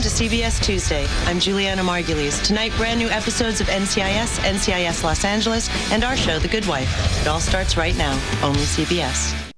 to CBS Tuesday. I'm Juliana Margulies. Tonight, brand new episodes of NCIS, NCIS Los Angeles, and our show, The Good Wife. It all starts right now, only CBS.